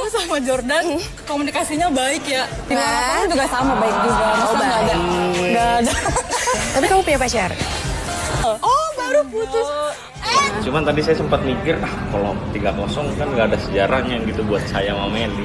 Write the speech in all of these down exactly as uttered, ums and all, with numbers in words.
sama Jordan komunikasinya baik ya. Di mana juga sama baik juga. Oh, Masa nggak ada, nggak ada. Tapi kamu punya pacar? Oh, baru putus. Cuman tadi saya sempat mikir, ah kalau tiga kosong kan nggak ada sejarahnya gitu buat saya sama Meli.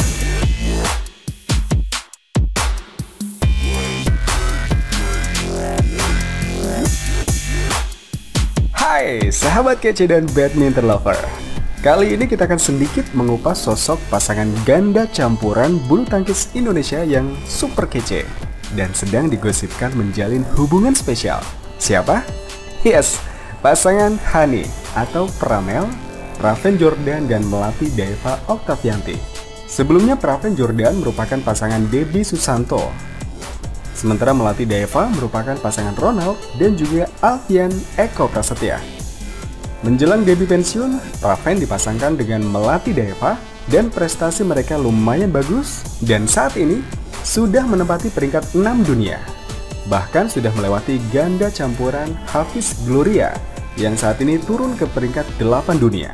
Hai sahabat kece dan badminton lover. Kali ini kita akan sedikit mengupas sosok pasangan ganda campuran bulu tangkis Indonesia yang super kece dan sedang digosipkan menjalin hubungan spesial. Siapa? Yes, pasangan Hani atau Pramel, Praven Jordan dan Melati Daeva Oktavianti. Sebelumnya Praven Jordan merupakan pasangan Debbie Susanto, sementara Melati Daeva merupakan pasangan Ronald dan juga Alfian Eko Prasetya. Menjelang Debbie pensiun, Praven dipasangkan dengan Melati Daeva dan prestasi mereka lumayan bagus dan saat ini sudah menempati peringkat enam dunia. Bahkan sudah melewati ganda campuran Hafiz Gloria yang saat ini turun ke peringkat delapan dunia.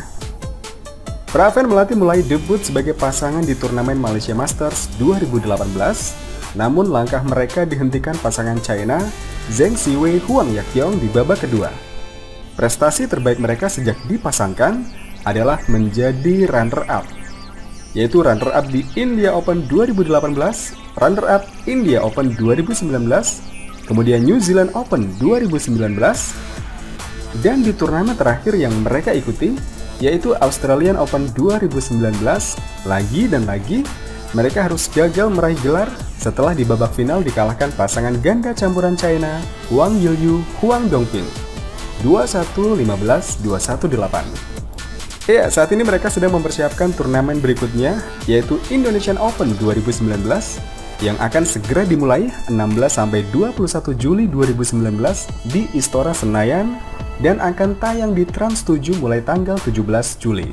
Praven Melati mulai debut sebagai pasangan di turnamen Malaysia Masters dua ribu delapan belas. Namun langkah mereka dihentikan pasangan China Zheng Siwei Huang Yaqiong di babak kedua. Prestasi terbaik mereka sejak dipasangkan adalah menjadi runner-up, yaitu runner-up di India Open dua ribu delapan belas, runner-up India Open dua ribu sembilan belas, kemudian New Zealand Open dua ribu sembilan belas, dan di turnamen terakhir yang mereka ikuti, yaitu Australian Open dua ribu sembilan belas, lagi dan lagi mereka harus gagal meraih gelar setelah di babak final dikalahkan pasangan ganda campuran China Wang Yilyu Huang Dongping dua puluh satu lima belas, dua puluh satu delapan. Ya, saat ini mereka sedang mempersiapkan turnamen berikutnya, yaitu Indonesian Open dua ribu sembilan belas yang akan segera dimulai enam belas sampai dua puluh satu Juli dua ribu sembilan belas di Istora Senayan dan akan tayang di Trans tujuh mulai tanggal tujuh belas Juli.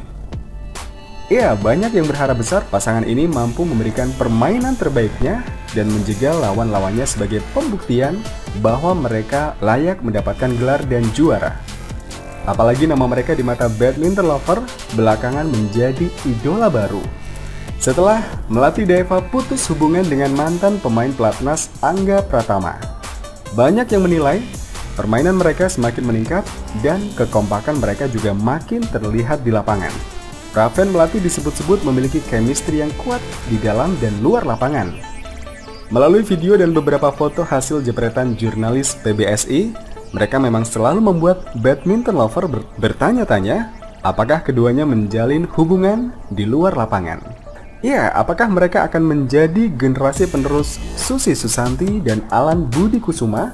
Ya, banyak yang berharap besar pasangan ini mampu memberikan permainan terbaiknya dan menjegal lawan-lawannya sebagai pembuktian bahwa mereka layak mendapatkan gelar dan juara. Apalagi nama mereka di mata badminton lover belakangan menjadi idola baru. Setelah Melati Daeva putus hubungan dengan mantan pemain pelatnas Angga Pratama, banyak yang menilai permainan mereka semakin meningkat dan kekompakan mereka juga makin terlihat di lapangan. Praven Melati disebut-sebut memiliki chemistry yang kuat di dalam dan luar lapangan. Melalui video dan beberapa foto hasil jepretan jurnalis P B S I, mereka memang selalu membuat badminton lover ber bertanya-tanya apakah keduanya menjalin hubungan di luar lapangan. Ya, apakah mereka akan menjadi generasi penerus Susi Susanti dan Alan Budi Kusuma?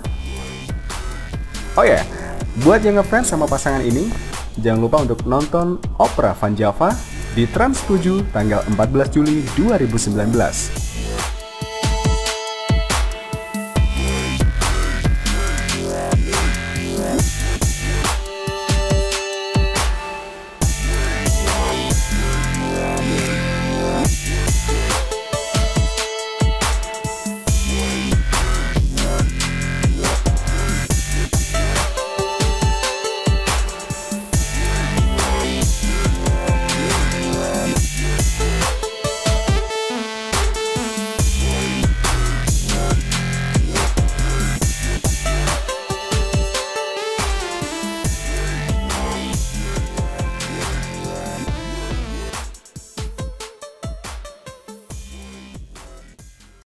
Oh ya, buat yang ngefans sama pasangan ini, jangan lupa untuk nonton Opera Van Java di Trans tujuh tanggal empat belas Juli dua ribu sembilan belas.